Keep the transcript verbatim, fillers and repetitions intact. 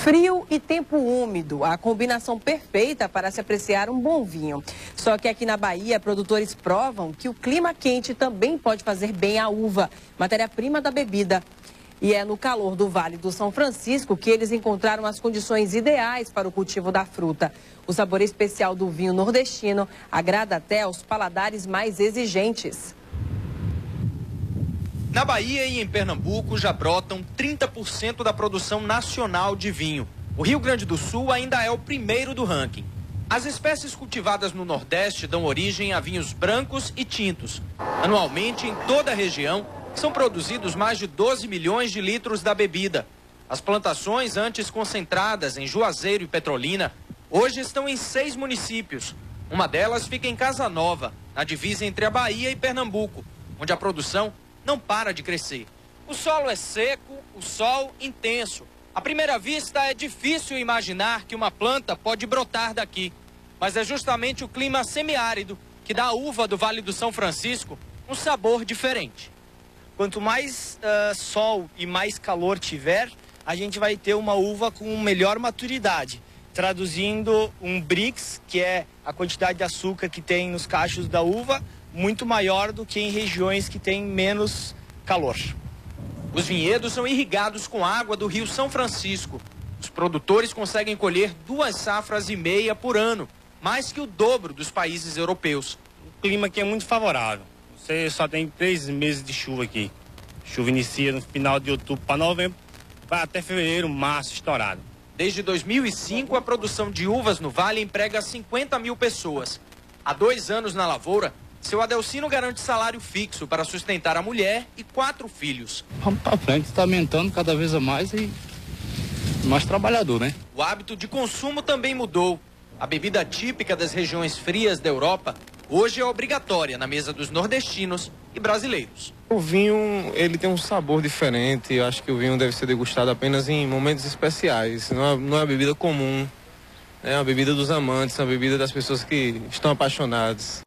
Frio e tempo úmido, a combinação perfeita para se apreciar um bom vinho. Só que aqui na Bahia, produtores provam que o clima quente também pode fazer bem à uva, matéria-prima da bebida. E é no calor do Vale do São Francisco que eles encontraram as condições ideais para o cultivo da fruta. O sabor especial do vinho nordestino agrada até aos paladares mais exigentes. Na Bahia e em Pernambuco já brotam trinta por cento da produção nacional de vinho. O Rio Grande do Sul ainda é o primeiro do ranking. As espécies cultivadas no Nordeste dão origem a vinhos brancos e tintos. Anualmente, em toda a região, são produzidos mais de doze milhões de litros da bebida. As plantações, antes concentradas em Juazeiro e Petrolina, hoje estão em seis municípios. Uma delas fica em Casa Nova, na divisa entre a Bahia e Pernambuco, onde a produção não para de crescer. O solo é seco, o sol intenso. À primeira vista é difícil imaginar que uma planta pode brotar daqui, mas é justamente o clima semiárido que dá à uva do Vale do São Francisco um sabor diferente. Quanto mais uh, sol e mais calor tiver, a gente vai ter uma uva com melhor maturidade, traduzindo um Brix, que é a quantidade de açúcar que tem nos cachos da uva, muito maior do que em regiões que têm menos calor. Os vinhedos são irrigados com água do Rio São Francisco. Os produtores conseguem colher duas safras e meia por ano, mais que o dobro dos países europeus. O clima aqui é muito favorável. Você só tem três meses de chuva aqui. Chuva inicia no final de outubro para novembro, vai até fevereiro, março, estourado. Desde dois mil e cinco, a produção de uvas no Vale emprega cinquenta mil pessoas. Há dois anos na lavoura, seu Adelcino garante salário fixo para sustentar a mulher e quatro filhos. Vamos para frente, está aumentando cada vez mais e mais trabalhador, né? O hábito de consumo também mudou. A bebida típica das regiões frias da Europa hoje é obrigatória na mesa dos nordestinos e brasileiros. O vinho, ele tem um sabor diferente. Eu acho que o vinho deve ser degustado apenas em momentos especiais. Não é, não é uma bebida comum. É uma bebida dos amantes, é uma bebida das pessoas que estão apaixonadas.